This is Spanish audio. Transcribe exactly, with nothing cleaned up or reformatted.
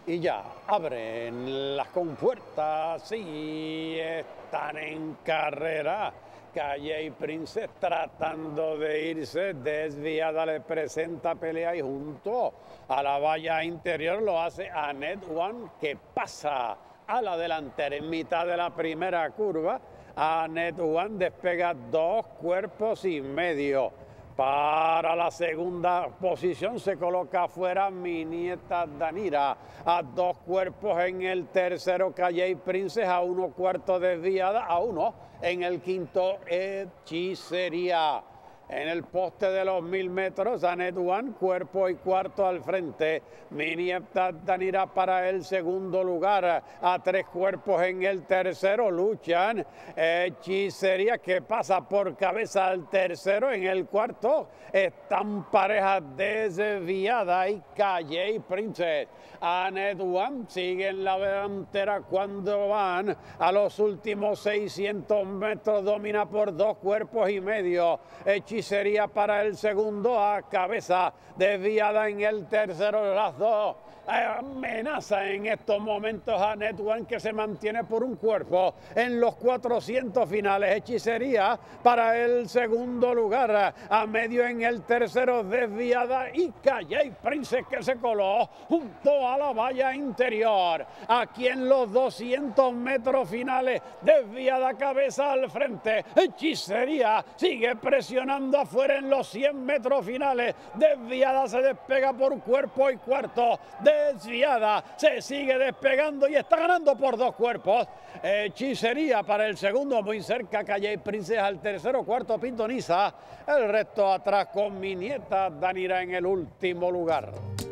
Y ya abren las compuertas y están en carrera. Calle y Princess tratando de irse, desviada le presenta pelea y junto a la valla interior lo hace Annette One, que pasa a la delantera en mitad de la primera curva. Annette One despega dos cuerpos y medio. Para la segunda posición se coloca afuera mi nieta Danira, a dos cuerpos en el tercero Calle y Princess, a uno cuarto desviada, a uno en el quinto Hechicería. En el poste de los mil metros, Annette One, cuerpo y cuarto al frente. Mi nieta Danira para el segundo lugar. A tres cuerpos en el tercero luchan. Hechicería, que pasa por cabeza al tercero. En el cuarto están parejas desviada y Calle y Princess. Annette One sigue en la delantera cuando van a los últimos seiscientos metros. Domina por dos cuerpos y medio. Hechicería para el segundo, a cabeza desviada en el tercero. Las dos amenaza en estos momentos a Annette One, que se mantiene por un cuerpo en los cuatrocientos finales. Hechicería para el segundo lugar, a medio en el tercero desviada y Calle y Princess, que se coló junto a la valla interior. Aquí en los doscientos metros finales, desviada cabeza al frente. Hechicería sigue presionando afuera en los cien metros finales. Desviada se despega por cuerpo y cuarto. Desviada se sigue despegando y está ganando por dos cuerpos. Hechicería para el segundo, muy cerca Calle y Princess al tercero, cuarto Pitoniza. El resto atrás con mi nieta Danira en el último lugar.